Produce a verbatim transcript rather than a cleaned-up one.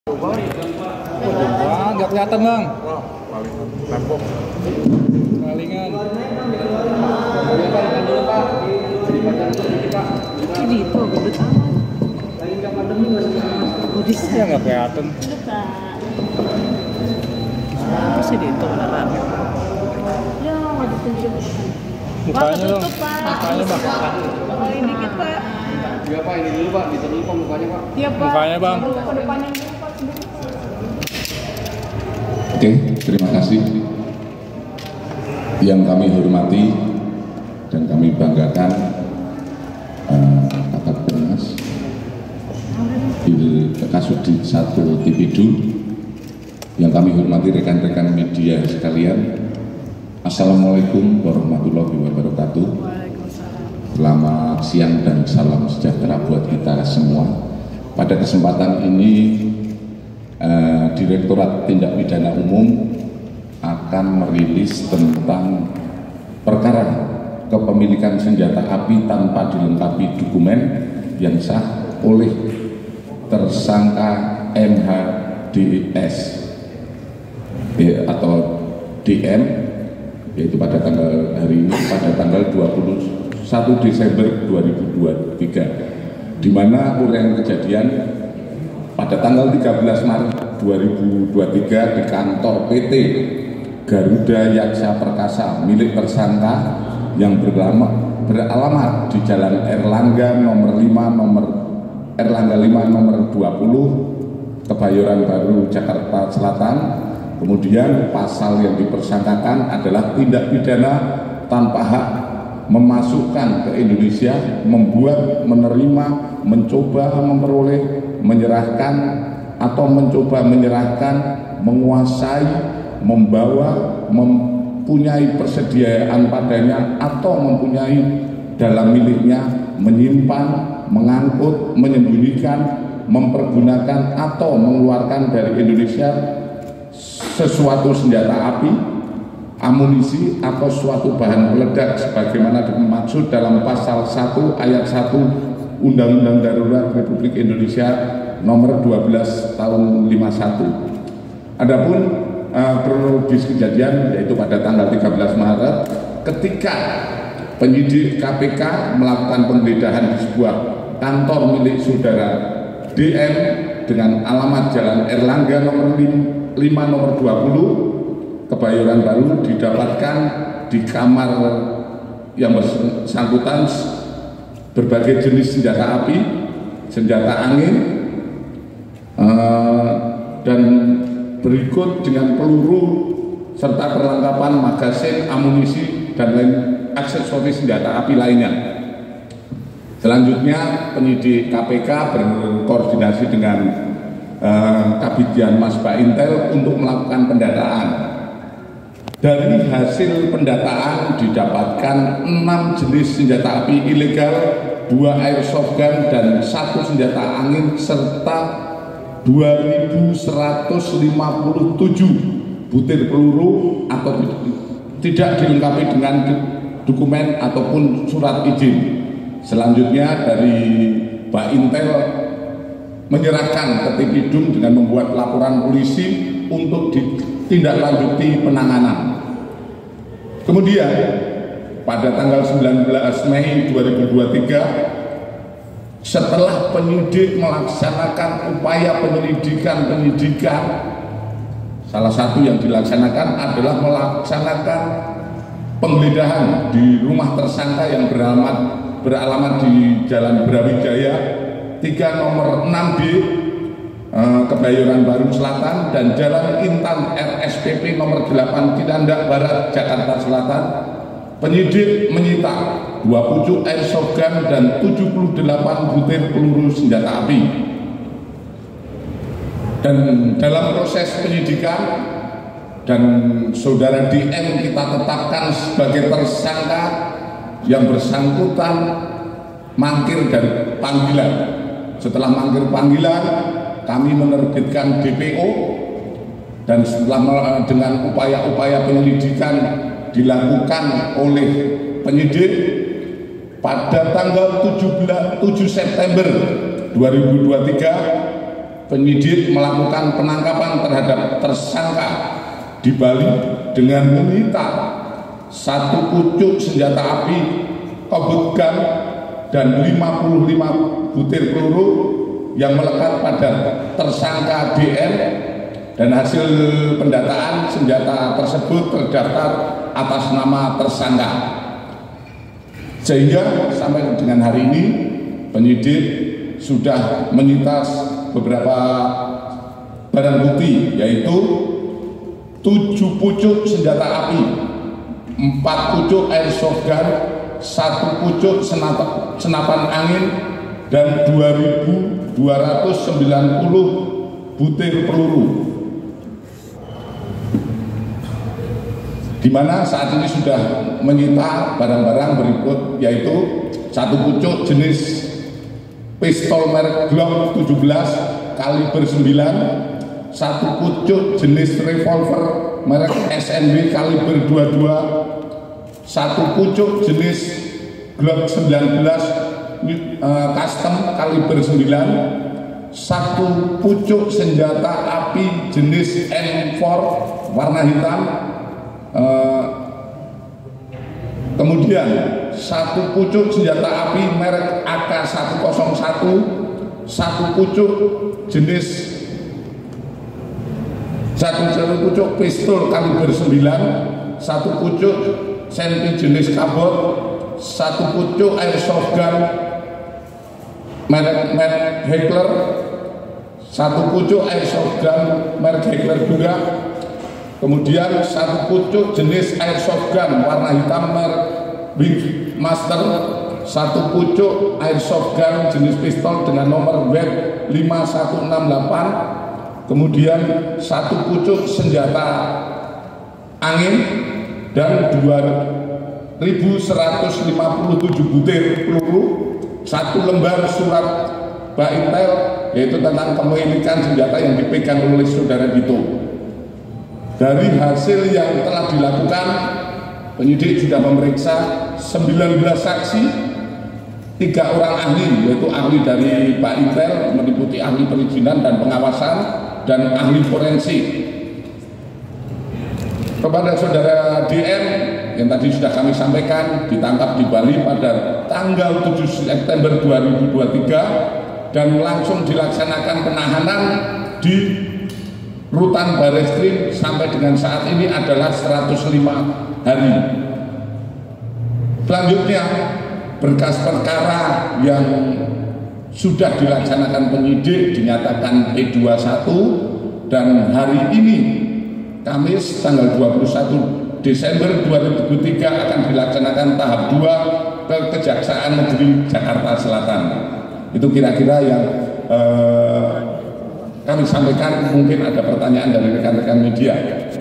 Wah, nggak kelihatan bang. Oh, palingan tembok. Palingan. Ini itu gendut amat. Oh, di Ya nggak kelihatan. Masih di itu beneran. Ya, nggak ditunjuk. Mukanya dong. Mukanya bang. Oh, ini dikit pak. Iya pak, ini dulu pak, bisa dulu pak mukanya pak. Iya pak. Mukanya bang. Ke depannya dulu pak. Oke, terima kasih. Yang kami hormati dan kami banggakan uh, Kakak Penas Bil Kasudit satu Tipidu, yang kami hormati rekan-rekan media sekalian. Assalamualaikum warahmatullahi wabarakatuh. Selamat siang dan salam sejahtera buat kita semua. Pada kesempatan ini Uh, Direktorat Tindak Pidana Umum akan merilis tentang perkara kepemilikan senjata api tanpa dilengkapi dokumen yang sah oleh tersangka M H D S eh, atau D M, yaitu pada tanggal hari ini pada tanggal dua puluh satu Desember dua ribu dua puluh tiga, di mana uraian kejadian pada tanggal tiga belas Maret dua ribu dua puluh tiga di kantor P T Garuda Yaksa Perkasa milik tersangka yang beralamat, beralamat di Jalan Erlangga nomor lima nomor Erlangga lima nomor dua puluh Kebayoran Baru Jakarta Selatan. Kemudian pasal yang dipersangkakan adalah tindak pidana tanpa hak memasukkan ke Indonesia, membuat, menerima, mencoba memperoleh, menyerahkan atau mencoba menyerahkan, menguasai, membawa, mempunyai persediaan padanya atau mempunyai dalam miliknya, menyimpan, mengangkut, menyembunyikan, mempergunakan atau mengeluarkan dari Indonesia sesuatu senjata api, amunisi atau suatu bahan peledak sebagaimana dimaksud dalam pasal satu ayat satu Undang-Undang Darurat Republik Indonesia nomor dua belas tahun lima puluh satu. Adapun uh, kronologis kejadian yaitu pada tanggal tiga belas Maret ketika penyidik K P K melakukan penggeledahan di sebuah kantor milik saudara D M dengan alamat Jalan Erlangga nomor lima nomor dua puluh Kebayoran Baru, didapatkan di kamar yang bersangkutan berbagai jenis senjata api, senjata angin, uh, dan berikut dengan peluru serta perlengkapan magasin, amunisi, dan lain aksesoris senjata api lainnya. Selanjutnya penyidik K P K berkoordinasi dengan uh, Kabitian Mas Baintel untuk melakukan pendataan. Dari hasil pendataan didapatkan enam jenis senjata api ilegal, dua airsoft gun dan satu senjata angin serta dua ribu seratus lima puluh tujuh butir peluru atau tidak dilengkapi dengan dokumen ataupun surat izin. Selanjutnya dari Pak Intel menyerahkan ke Tipidum dengan membuat laporan polisi untuk ditindaklanjuti penanganan. Kemudian pada tanggal sembilan belas Mei dua ribu dua puluh tiga, setelah penyidik melaksanakan upaya penyelidikan-penyidikan, salah satu yang dilaksanakan adalah melaksanakan penggeledahan di rumah tersangka yang beralamat beralamat di Jalan Brawijaya tiga nomor enam B eh, Kebayoran Baru Selatan dan Jalan Intan R S P P nomor delapan Cilandak Barat Jakarta Selatan. Penyidik menyita dua pucuk airsoft gun dan tujuh puluh delapan butir peluru senjata api. Dan dalam proses penyidikan dan saudara D M kita tetapkan sebagai tersangka yang bersangkutan mangkir dari panggilan. Setelah mangkir panggilan, kami menerbitkan D P O dan setelah dengan upaya-upaya penyelidikan dilakukan oleh penyidik pada tanggal tujuh September dua ribu dua puluh tiga penyidik melakukan penangkapan terhadap tersangka di Bali dengan menyita satu pucuk senjata api obot gun dan lima puluh lima butir peluru yang melekat pada tersangka D M, dan hasil pendataan senjata tersebut terdaftar atas nama tersangka. Sehingga sampai dengan hari ini penyidik sudah menyita beberapa barang bukti, yaitu tujuh pucuk senjata api, empat pucuk airsoft gun, satu pucuk senapan, senapan angin, dan dua ribu dua ratus sembilan puluh butir peluru, di mana saat ini sudah menyita barang-barang berikut, yaitu satu pucuk jenis pistol merek Glock tujuh belas kaliber sembilan, satu pucuk jenis revolver merek S N B kaliber dua puluh dua, satu pucuk jenis Glock sembilan belas uh, custom kaliber sembilan, satu pucuk senjata api jenis M empat warna hitam, uh, kemudian satu pucuk senjata api merek A K seratus satu, satu pucuk jenis satu satu pucuk pistol kaliber sembilan, satu pucuk senti jenis kabot, satu pucuk airsoft gun merek merek Heckler, satu pucuk airsoft gun merek Heckler juga, kemudian satu pucuk jenis airsoft gun warna hitam merek Big Master, satu pucuk airsoft gun jenis pistol dengan nomor W lima satu enam delapan, kemudian satu pucuk senjata angin dan dua ribu seratus lima puluh tujuh butir peluru, satu lembar surat Baintel yaitu tentang kepemilikan senjata yang dipegang oleh saudara Dito. Dari hasil yang telah dilakukan, penyidik sudah memeriksa sembilan belas saksi, tiga orang ahli, yaitu ahli dari Baintel meliputi ahli perizinan dan pengawasan dan ahli forensik. Kepada saudara D M yang tadi sudah kami sampaikan, ditangkap di Bali pada tanggal tujuh September dua ribu dua puluh tiga dan langsung dilaksanakan penahanan di Rutan Bareskrim sampai dengan saat ini adalah seratus lima hari. Selanjutnya, berkas perkara yang sudah dilaksanakan penyidik dinyatakan P dua puluh satu, dan hari ini Kamis tanggal dua puluh satu Desember dua ribu dua puluh tiga akan dilaksanakan tahap dua ke Kejaksaan Negeri Jakarta Selatan. Itu kira-kira yang eh, kami sampaikan. Mungkin ada pertanyaan dari rekan-rekan media.